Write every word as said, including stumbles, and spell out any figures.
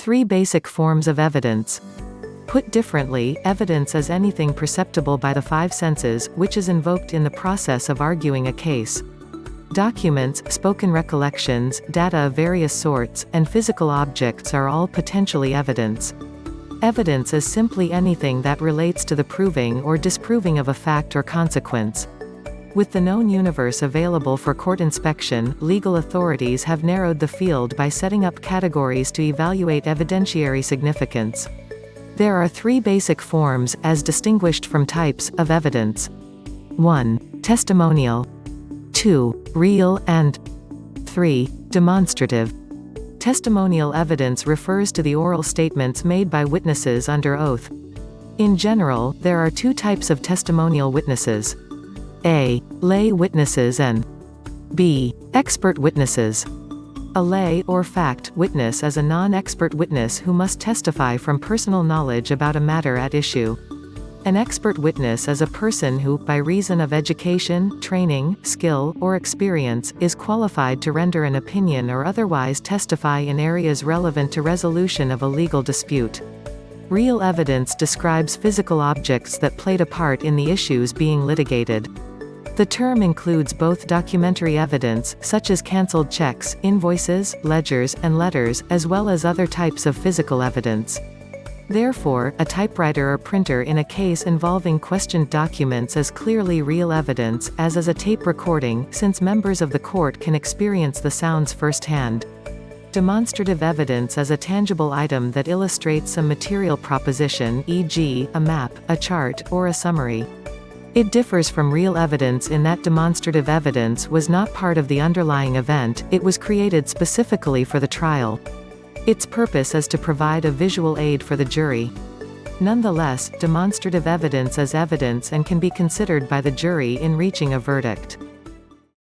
Three basic forms of evidence. Put differently, evidence is anything perceptible by the five senses, which is invoked in the process of arguing a case. Documents, spoken recollections, data of various sorts, and physical objects are all potentially evidence. Evidence is simply anything that relates to the proving or disproving of a fact or consequence. With the known universe available for court inspection, legal authorities have narrowed the field by setting up categories to evaluate evidentiary significance. There are three basic forms, as distinguished from types, of evidence. one. Testimonial. two. Real, and three. Demonstrative. Testimonial evidence refers to the oral statements made by witnesses under oath. In general, there are two types of testimonial witnesses. A. Lay witnesses and B. Expert witnesses. A lay, or fact, witness is a non-expert witness who must testify from personal knowledge about a matter at issue. An expert witness is a person who, by reason of education, training, skill, or experience, is qualified to render an opinion or otherwise testify in areas relevant to resolution of a legal dispute. Real evidence describes physical objects that played a part in the issues being litigated. The term includes both documentary evidence, such as cancelled checks, invoices, ledgers, and letters, as well as other types of physical evidence. Therefore, a typewriter or printer in a case involving questioned documents is clearly real evidence, as is a tape recording, since members of the court can experience the sounds firsthand. Demonstrative evidence is a tangible item that illustrates some material proposition, for example, a map, a chart, or a summary. It differs from real evidence in that demonstrative evidence was not part of the underlying event, it was created specifically for the trial. Its purpose is to provide a visual aid for the jury. Nonetheless, demonstrative evidence is evidence and can be considered by the jury in reaching a verdict.